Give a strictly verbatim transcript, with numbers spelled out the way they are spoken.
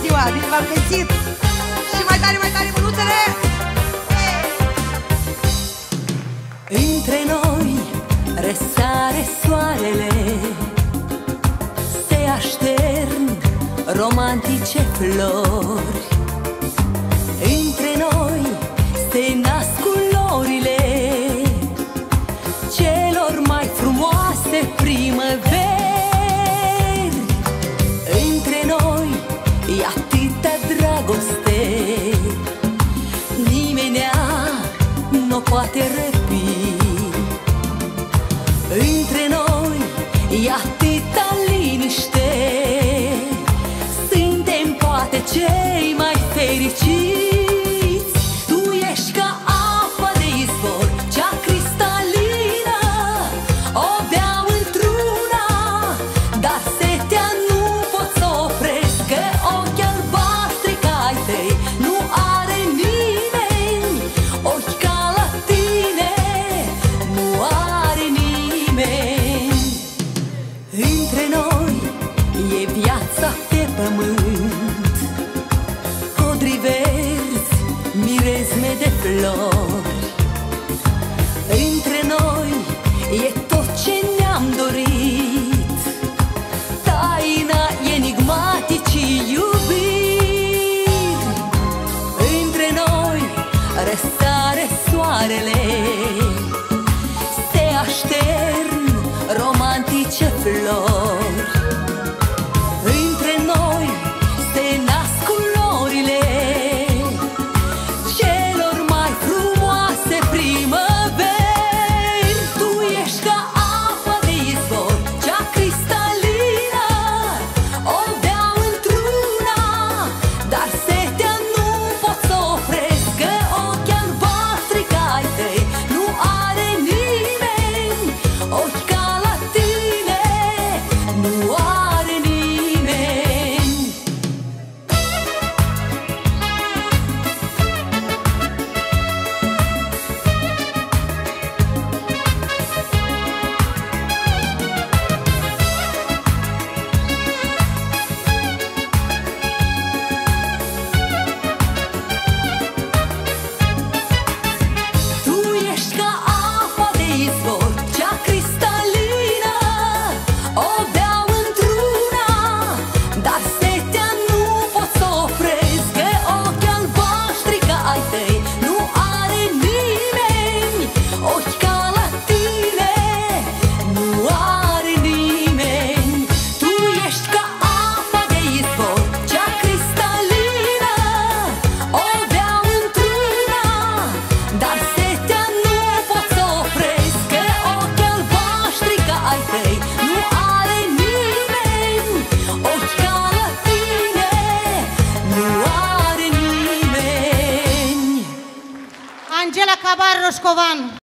ziua, bine v-am găsit. Și mai tare, mai tare, mânuțele. Între noi răsare soarele, se aștern romantice flori. Între noi se nasc culorile celor mai frumoase primăveri. Între noi e atâta dragoste, nimenea n-o poate răpi. Între noi e atâta liniște, suntem poate cei mai fericiți. Tu ești ca apa de izvor, cea cristalină, o beau într-una, dar setea nu pot să opresc, că ochii albaștri ca ai tăi nu are nimeni, ochi ca la tine nu are nimeni. Între noi e viața pe pământ, codri verzi, mirezme de flori. Între noi e tot ce ne-am dorit, taina enigmaticii iubiri. Între noi răsare soarele, se aștern romantice flori. Între noi se nasc culorile celor mai frumoase primăveri. Tu ești ca apa de izvor, cea cristalină, o beau într-una, dar setea nu pot să opresc, că ochii albaștri ca ai tăi nu are nimeni, ochi ca la tine nu are nimeni. Tu ești ca apa de izvor, cea cristalină, o beau într-una, dar setea nu pot să opresc, că ochii albaștri ca ai tăi nu are nimeni, ochi ca la tine nu are nimeni. Tu ești ca apa de izvor, cea cristalină, o beau într-una, dar setea nu pot să opresc, că ochii albaștri ca ai tăi nu are nimeni, ochi ca la tine nu are nimeni. Angela Cabar Roșcovan.